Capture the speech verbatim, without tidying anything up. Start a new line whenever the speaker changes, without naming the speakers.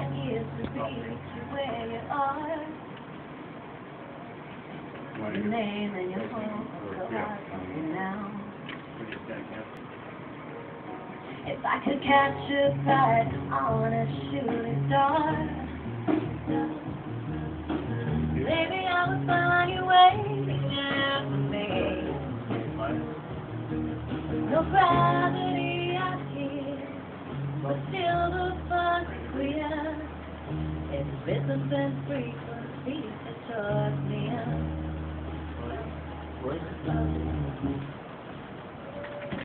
that is to be where you are. Your name and your home, so I come now. If I could catch a flight on a shooting star, maybe I would find you waiting there for me. No gravity out here, but still the fun's clear. It's rhythm and frequency that taught me. What's love?